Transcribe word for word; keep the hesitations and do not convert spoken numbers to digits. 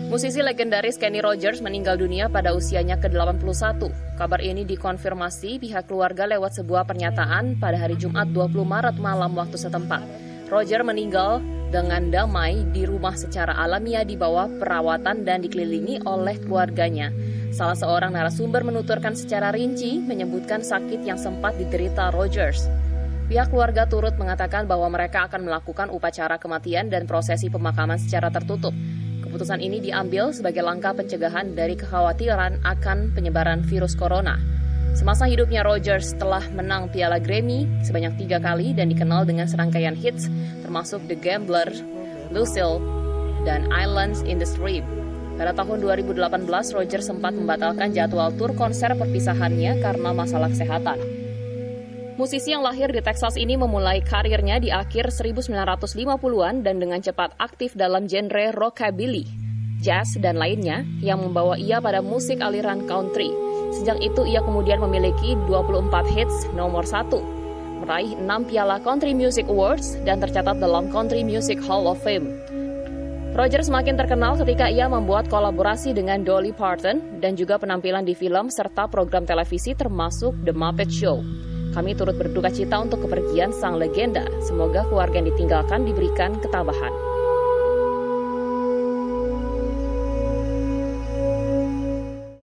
Musisi legendaris Kenny Rogers meninggal dunia pada usianya ke delapan puluh satu. Kabar ini dikonfirmasi pihak keluarga lewat sebuah pernyataan pada hari Jumat dua puluh Maret malam waktu setempat. Roger meninggal dengan damai di rumah secara alamiah di bawah perawatan dan dikelilingi oleh keluarganya. Salah seorang narasumber menuturkan secara rinci menyebutkan sakit yang sempat diderita Rogers. Pihak keluarga turut mengatakan bahwa mereka akan melakukan upacara kematian dan prosesi pemakaman secara tertutup. Keputusan ini diambil sebagai langkah pencegahan dari kekhawatiran akan penyebaran virus corona. Semasa hidupnya, Rogers telah menang piala Grammy sebanyak tiga kali dan dikenal dengan serangkaian hits termasuk The Gambler, Lucille, dan Islands in the Stream. Pada tahun dua ribu delapan belas, Rogers sempat membatalkan jadwal tur konser perpisahannya karena masalah kesehatan. Musisi yang lahir di Texas ini memulai karirnya di akhir seribu sembilan ratus lima puluhan dan dengan cepat aktif dalam genre rockabilly, jazz, dan lainnya yang membawa ia pada musik aliran country. Sejak itu ia kemudian memiliki dua puluh empat hits nomor satu, meraih enam piala Country Music Awards dan tercatat dalam Country Music Hall of Fame. Rogers semakin terkenal ketika ia membuat kolaborasi dengan Dolly Parton dan juga penampilan di film serta program televisi termasuk The Muppet Show. Kami turut berduka cita untuk kepergian sang legenda. Semoga keluarga yang ditinggalkan diberikan ketabahan.